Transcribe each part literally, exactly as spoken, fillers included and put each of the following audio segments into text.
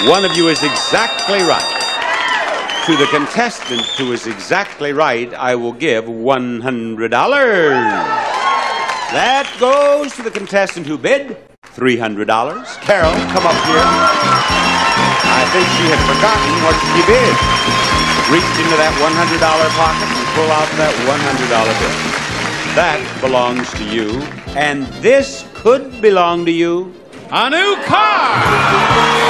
One of you is exactly right. To the contestant who is exactly right, I will give one hundred dollars. That goes to the contestant who bid three hundred dollars. Carol, come up here. I think she had forgotten what she bid. Reach into that one hundred dollar pocket and pull out that one hundred dollar bill. That belongs to you, and this could belong to you. A new car!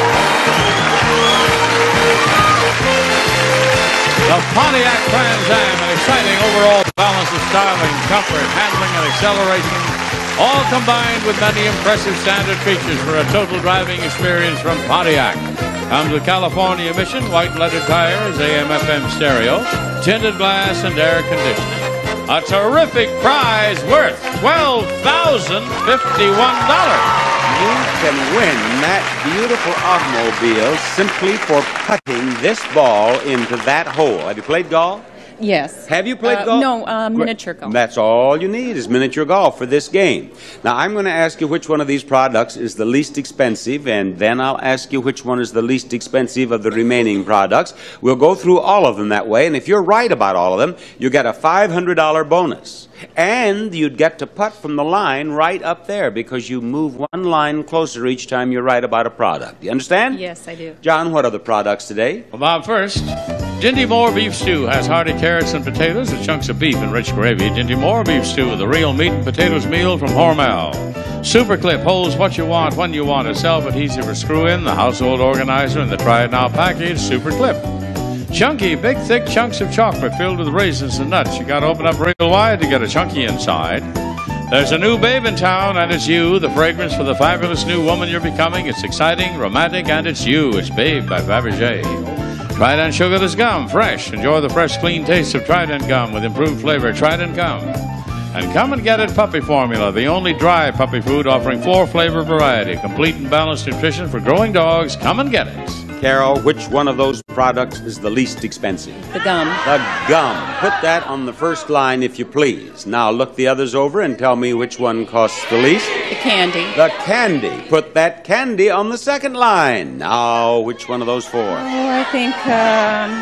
The Pontiac Trans Am, an exciting overall balance of styling, comfort, handling, and acceleration, all combined with many impressive standard features for a total driving experience from Pontiac. Comes with California emission, white leaded tires, A M F M stereo, tinted glass, and air conditioning. A terrific prize worth twelve thousand fifty-one dollars. You can win that beautiful automobile simply for putting this ball into that hole. Have you played golf? Yes. Have you played uh, golf? No, uh, miniature golf. That's all you need is miniature golf for this game. Now, I'm going to ask you which one of these products is the least expensive, and then I'll ask you which one is the least expensive of the remaining products. We'll go through all of them that way, and if you're right about all of them, you get a five hundred dollar bonus. And you'd get to putt from the line right up there because you move one line closer each time you're right about a product. You understand? Yes, I do. John, what are the products today? Well, Bob, first, Dinty Moore Beef Stew has hearty carrots and potatoes with chunks of beef and rich gravy. Dinty Moore Beef Stew, the real meat and potatoes meal from Hormel. Super Clip holds what you want when you want it. Self-adhesive or screw-in, the household organizer, and the try-it-now package, Super Clip. Chunky, big, thick chunks of chocolate filled with raisins and nuts. You got to open up real wide to get a chunky inside. There's a new babe in town, and it's you. The fragrance for the fabulous new woman you're becoming. It's exciting, romantic, and it's you. It's Babe by Fabergé. Trident sugarless gum, fresh. Enjoy the fresh, clean taste of Trident gum with improved flavor. Trident gum. And come and get it puppy formula, the only dry puppy food offering four flavor variety. Complete and balanced nutrition for growing dogs. Come and get it. Carol, which one of those products is the least expensive? The gum. The gum. Put that on the first line, if you please. Now look the others over and tell me which one costs the least. The candy. The candy. Put that candy on the second line. Now, which one of those four? Oh, I think um,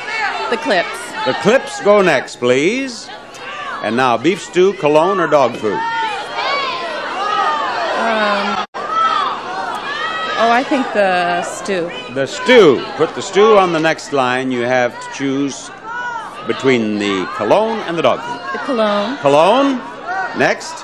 the clips. The clips go next, please. And now, beef stew, cologne, or dog food? Um, oh, I think the stew. The stew. Put the stew on the next line. You have to choose between the cologne and the dog food. The cologne. Cologne. Next.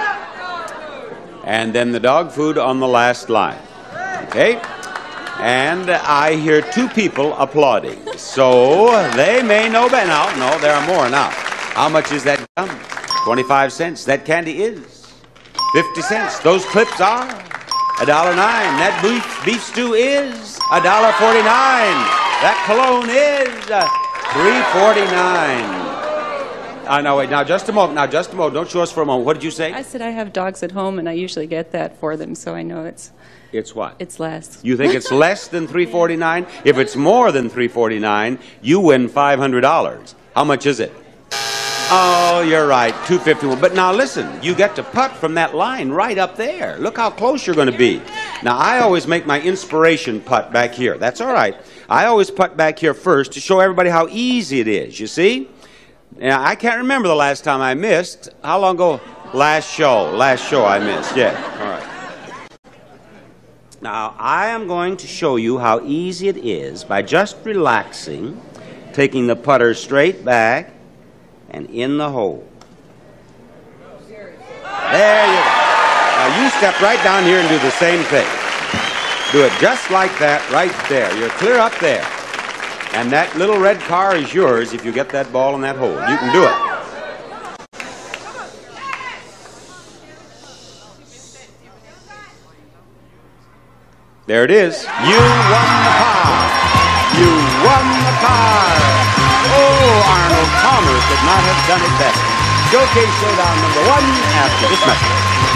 And then the dog food on the last line. Okay? And I hear two people applauding. So they may know better. No, no, there are more now. How much is that gum? twenty-five cents. That candy is fifty cents. Those clips are a dollar nine. That beef, beef stew is a dollar forty-nine. That cologne is three forty-nine. Uh, no, wait, now just a moment. Now just a moment. Don't show us for a moment. What did you say? I said I have dogs at home, and I usually get that for them, so I know it's It's what? it's less. You think it's less than three forty-nine? If it's more than three forty-nine, you win five hundred dollars. How much is it? Oh, you're right, two fifty-one. But now listen, you get to putt from that line right up there. Look how close you're going to be. Now, I always make my inspiration putt back here. That's all right. I always putt back here first to show everybody how easy it is, you see? Now, I can't remember the last time I missed. How long ago? Last show. Last show I missed, yeah. All right. Now, I am going to show you how easy it is by just relaxing, taking the putter straight back, and in the hole. There you go. Now you step right down here and do the same thing. Do it just like that right there. You're clear up there. And that little red car is yours if you get that ball in that hole. You can do it. There it is. You won the car. You won the car. Oh, Arnold Palmer could not have done it better. Showcase Showdown number one after this message.